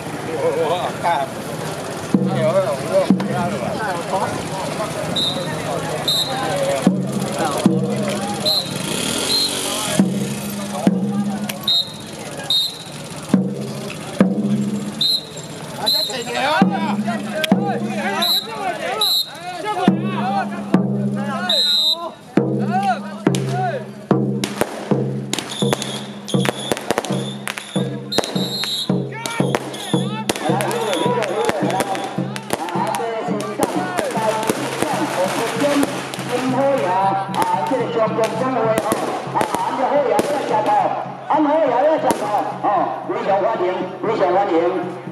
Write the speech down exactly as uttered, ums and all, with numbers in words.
我看，有有有其他的吧？啊，这谁聊啊？上公讲话哦，啊，俺这好爷要食到，俺好爷要食到哦，非常欢迎，非常欢迎。